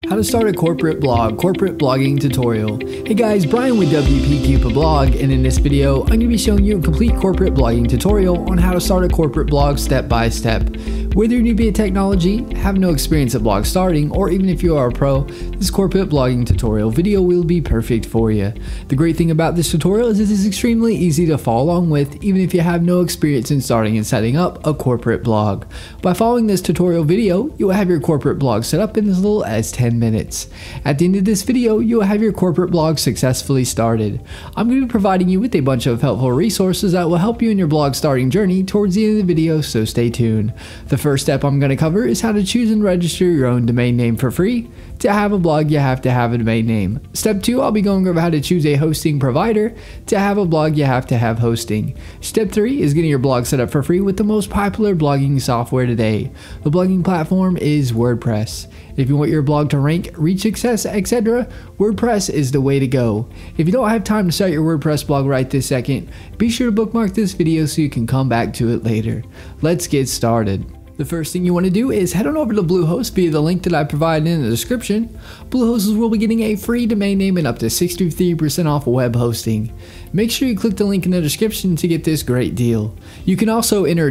How to start a corporate blogging tutorial. Hey guys, Brian with WP Blog, and in this video, I'm going to be showing you a complete corporate blogging tutorial on how to start a corporate blog step by step. Whether you be a technology, have no experience at blog starting, or even if you are a pro, this corporate blogging tutorial video will be perfect for you. The great thing about this tutorial is it is extremely easy to follow along with, even if you have no experience in starting and setting up a corporate blog. By following this tutorial video, you will have your corporate blog set up in as little as 10 minutes. At the end of this video, you will have your corporate blog successfully started. I'm going to be providing you with a bunch of helpful resources that will help you in your blog starting journey towards the end of the video, so stay tuned. The first step I'm going to cover is how to choose and register your own domain name for free. To have a blog, you have to have a domain name. Step 2, I'll be going over how to choose a hosting provider. To have a blog, you have to have hosting. Step 3 is getting your blog set up for free with the most popular blogging software today. The blogging platform is WordPress. If you want your blog to rank, reach success, etc., WordPress is the way to go. If you don't have time to start your WordPress blog right this second, be sure to bookmark this video so you can come back to it later. Let's get started. The first thing you want to do is head on over to Bluehost via the link that I provided in the description. Bluehost will be getting a free domain name and up to 63% off web hosting. Make sure you click the link in the description to get this great deal. You can also enter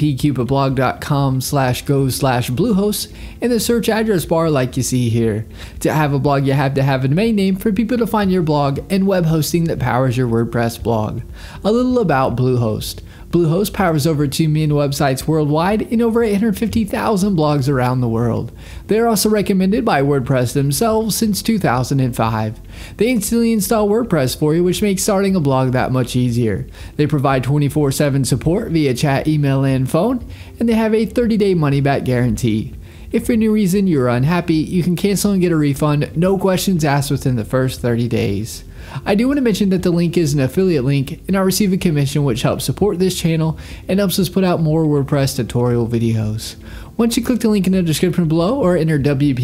wpcupidblog.com/go/Bluehost in the search address bar like you see here. To have a blog, you have to have a domain name for people to find your blog and web hosting that powers your WordPress blog. A little about Bluehost. Bluehost powers over 2 million websites worldwide and over 850,000 blogs around the world. They are also recommended by WordPress themselves since 2005. They instantly install WordPress for you, which makes starting a blog that much easier. They provide 24/7 support via chat, email, and phone, and they have a 30-day money-back guarantee. If for any reason you're unhappy, you can cancel and get a refund, no questions asked within the first 30 days. I do want to mention that the link is an affiliate link, and I receive a commission which helps support this channel and helps us put out more WordPress tutorial videos. Once you click the link in the description below or enter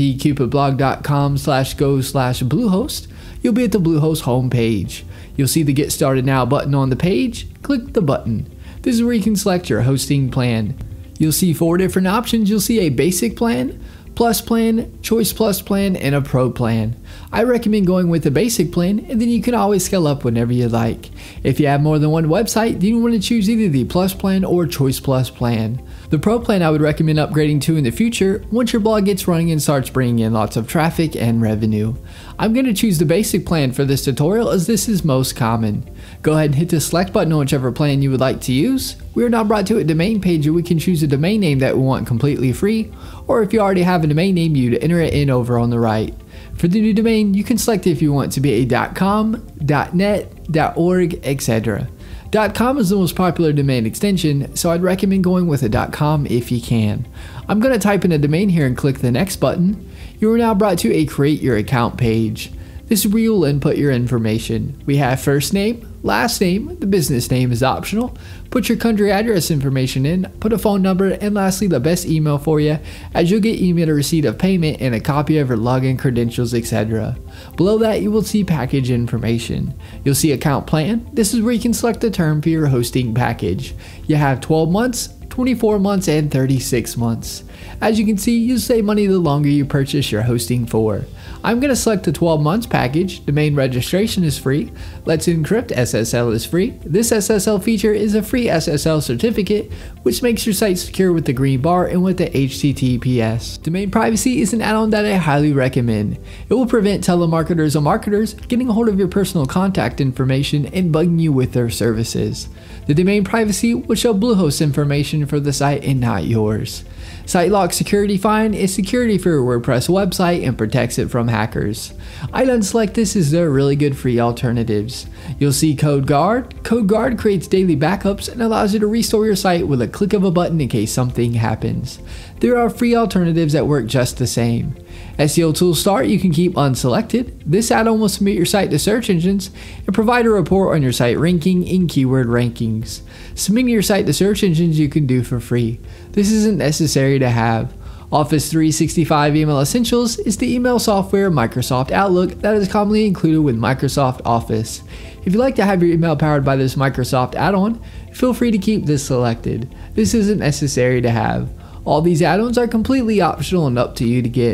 wpcupidblog.com/go/Bluehost, you'll be at the Bluehost homepage. You'll see the Get Started Now button on the page. Click the button. This is where you can select your hosting plan. You'll see 4 different options. You'll see a basic plan, plus plan, choice plus plan, and a pro plan. I recommend going with the basic plan, and then you can always scale up whenever you like. If you have more than one website, then you want to choose either the plus plan or choice plus plan. The pro plan I would recommend upgrading to in the future once your blog gets running and starts bringing in lots of traffic and revenue. I'm going to choose the basic plan for this tutorial as this is most common. Go ahead and hit the select button on whichever plan you would like to use. We are now brought to a domain page where we can choose a domain name that we want completely free, or if you already have a domain name, you'd enter it in over on the right. For the new domain, you can select if you want to be a .com, .net, .org, etc. .com is the most popular domain extension, so I'd recommend going with a .com if you can. I'm going to type in a domain here and click the next button. You are now brought to a Create Your Account page. This is where you'll input your information. We have first name, last name, the business name is optional. Put your country address information in, put a phone number, and lastly the best email for you, as you'll get emailed a receipt of payment and a copy of your login credentials, etc. Below that you will see package information. You'll see account plan. This is where you can select the term for your hosting package. You have 12 months, 24 months, and 36 months. As you can see, you'll save money the longer you purchase your hosting for. I'm going to select the 12 months package. Domain registration is free. Let's Encrypt SSL is free. This SSL feature is a free SSL certificate which makes your site secure with the green bar and with the HTTPS. Domain privacy is an add-on that I highly recommend. It will prevent telemarketers or marketers getting a hold of your personal contact information and bugging you with their services. The domain privacy will show Bluehost information for the site and not yours. SiteLock Security Find is security for your WordPress website and protects it from hackers. I'd unselect this as there are really good free alternatives. You'll see CodeGuard. CodeGuard creates daily backups and allows you to restore your site with a click of a button in case something happens. There are free alternatives that work just the same. SEO Tool Start you can keep unselected. This add-on will submit your site to search engines and provide a report on your site ranking in keyword rankings. Submitting your site to search engines you can do for free. This isn't necessary to have. Office 365 Email Essentials is the email software Microsoft Outlook that is commonly included with Microsoft Office. If you'd like to have your email powered by this Microsoft add-on, feel free to keep this selected. This isn't necessary to have. All these add-ons are completely optional and up to you to get.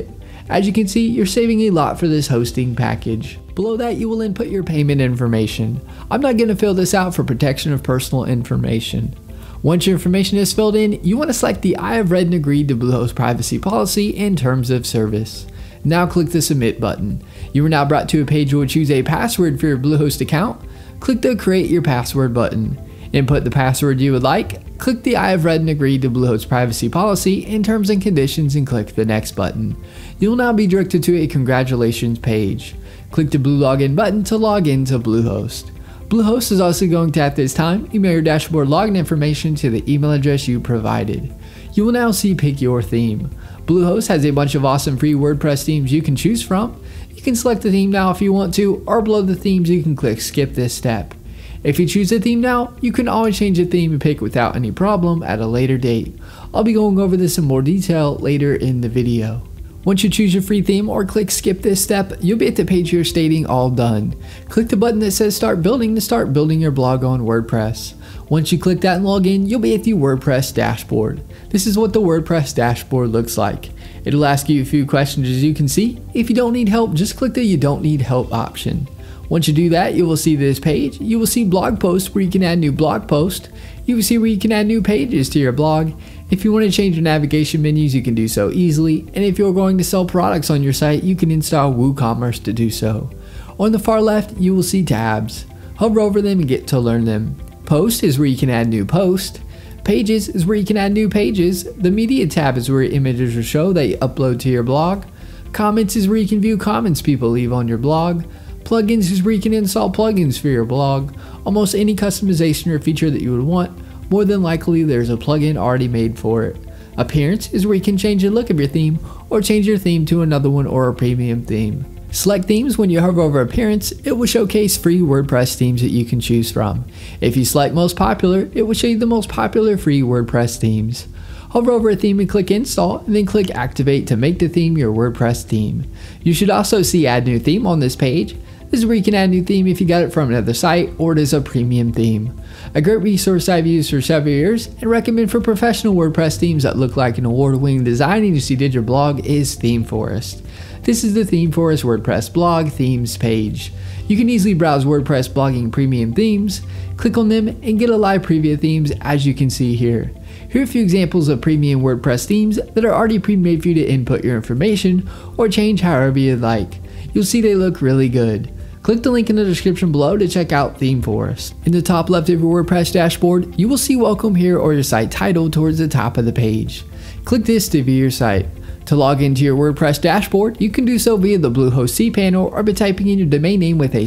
As you can see, you're saving a lot for this hosting package. Below that, you will input your payment information. I'm not going to fill this out for protection of personal information. Once your information is filled in, you want to select the I have read and agreed to Bluehost privacy policy and terms of service. Now click the submit button. You are now brought to a page where you will choose a password for your Bluehost account. Click the create your password button. Input the password you would like. Click the I have read and agreed to Bluehost privacy policy and terms and conditions and click the next button. You will now be directed to a congratulations page. Click the blue login button to log into Bluehost. Bluehost is also going to at this time email your dashboard login information to the email address you provided. You will now see pick your theme. Bluehost has a bunch of awesome free WordPress themes you can choose from. You can select the theme now if you want to, or below the themes you can click skip this step. If you choose a theme now, you can always change the theme and pick without any problem at a later date. I'll be going over this in more detail later in the video. Once you choose your free theme or click skip this step, you'll be at the page here stating all done. Click the button that says start building to start building your blog on WordPress. Once you click that and log in, you'll be at the WordPress dashboard. This is what the WordPress dashboard looks like. It'll ask you a few questions as you can see. If you don't need help, just click the you don't need help option. Once you do that, you will see this page. You will see blog posts where you can add new blog posts. You will see where you can add new pages to your blog. If you want to change your navigation menus, you can do so easily. And if you're going to sell products on your site, you can install WooCommerce to do so. On the far left, you will see tabs. Hover over them and get to learn them. Post is where you can add new posts. Pages is where you can add new pages. The media tab is where images will show that you upload to your blog. Comments is where you can view comments people leave on your blog. Plugins is where you can install plugins for your blog. Almost any customization or feature that you would want, more than likely there's a plugin already made for it. Appearance is where you can change the look of your theme or change your theme to another one or a premium theme. Select themes. When you hover over appearance, it will showcase free WordPress themes that you can choose from. If you select most popular, it will show you the most popular free WordPress themes. Hover over a theme and click install, and then click activate to make the theme your WordPress theme. You should also see add new theme on this page. This is where you can add a new theme if you got it from another site or it is a premium theme. A great resource I've used for several years and recommend for professional WordPress themes that look like an award-winning design industry did your blog is ThemeForest. This is the ThemeForest WordPress blog themes page. You can easily browse WordPress blogging premium themes, click on them, and get a live preview of themes as you can see here. Here are a few examples of premium WordPress themes that are already pre-made for you to input your information or change however you'd like. You'll see they look really good. Click the link in the description below to check out ThemeForest. In the top left of your WordPress dashboard, you will see welcome here or your site title towards the top of the page. Click this to view your site. To log into your WordPress dashboard, you can do so via the Bluehost cPanel or by typing in your domain name with a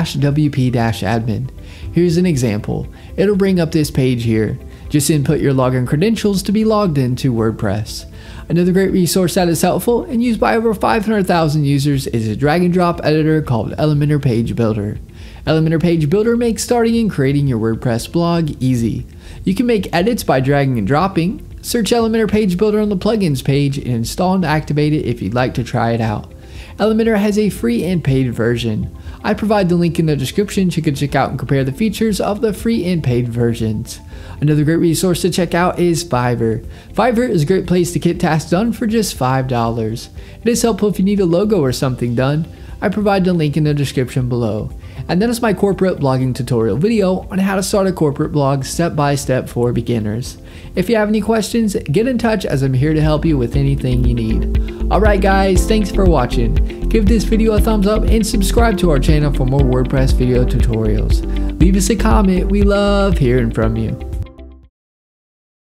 /wp-admin. Here's an example. It'll bring up this page here. Just input your login credentials to be logged into WordPress. Another great resource that is helpful and used by over 500,000 users is a drag and drop editor called Elementor Page Builder. Elementor Page Builder makes starting and creating your WordPress blog easy. You can make edits by dragging and dropping. Search Elementor Page Builder on the plugins page and install and activate it if you'd like to try it out. Elementor has a free and paid version. I provide the link in the description so you can check out and compare the features of the free and paid versions. Another great resource to check out is Fiverr. Fiverr is a great place to get tasks done for just $5. It is helpful if you need a logo or something done. I provide the link in the description below. And that is my corporate blogging tutorial video on how to start a corporate blog step by step for beginners. If you have any questions, get in touch as I'm here to help you with anything you need. Alright guys, thanks for watching. Give this video a thumbs up and subscribe to our channel for more WordPress video tutorials. Leave us a comment, we love hearing from you.